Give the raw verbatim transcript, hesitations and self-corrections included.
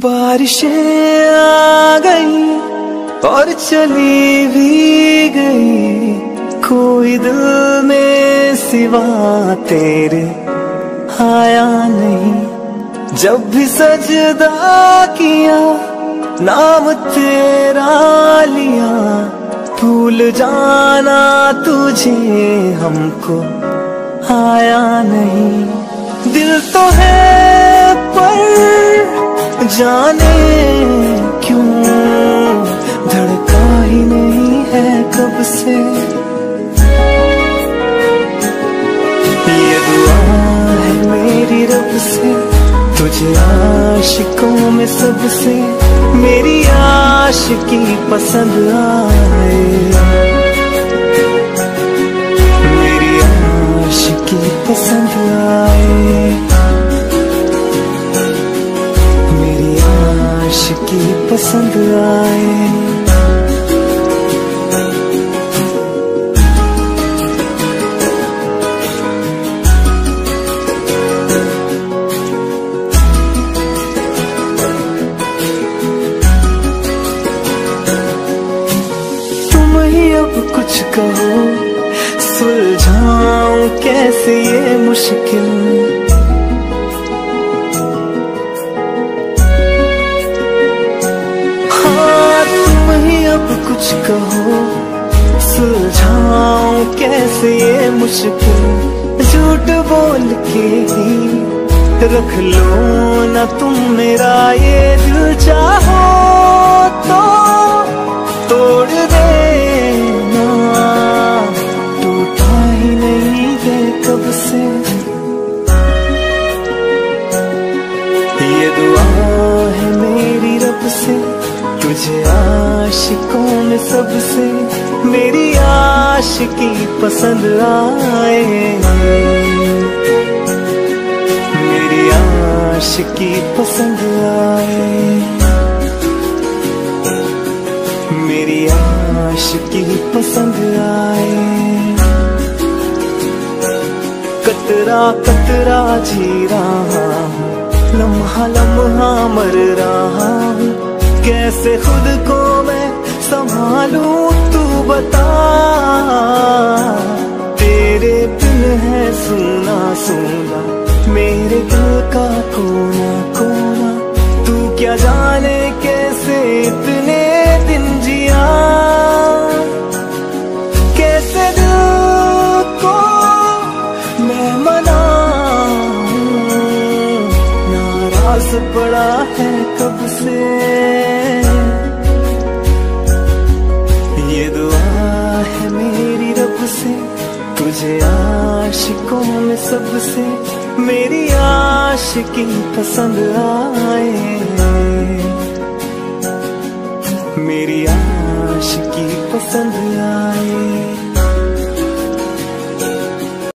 बारिशें आ गई और चली भी गई, कोई दिल में सिवा तेरे आया नहीं। जब भी सजदा किया नाम तेरा लिया, भूल जाना तुझे हमको आया नहीं। दिल तो है पर जाने क्यों धड़का ही नहीं है कब से। ये दुआ है मेरी रब से, तुझे आशिकों में सबसे मेरी आशिकी पसंद आए, मेरी आशिकी पसंद आए, मेरी आशिकी पसंद आए। अब कुछ कहो, सुलझाऊं कैसे ये मुश्किल। हाँ तुम ही अब कुछ कहो, सुलझाऊं कैसे ये मुश्किल। झूठ बोल के ही रख लो ना तुम मेरा ये दिल, चाहो तो तोड़ दे कब से। ये दुआ है मेरी रब से, तुझे आशिकों में सबसे मेरी आशिकी पसंद आए, मेरी आशिकी पसंद आए, मेरी आशिकी पसंद आए। कतरा कतरा जी रहा हूँ, लम्हा लम्हा मर रहा हूँ, कैसे खुद को मैं संभालूं तू बता। तेरे दिल है सुना सुना मेरे दिल का कोना कोना, तू क्या जाने कैसे इतने दिन जिया, कैसे दिल को मैं मनाऊं, नाराज पड़ा है कब से। ये दुआ है मेरी रब से, तुझे आशिकों में सबसे मेरी आशिकी पसंद आए, मेरी आशिकी पसंद आए।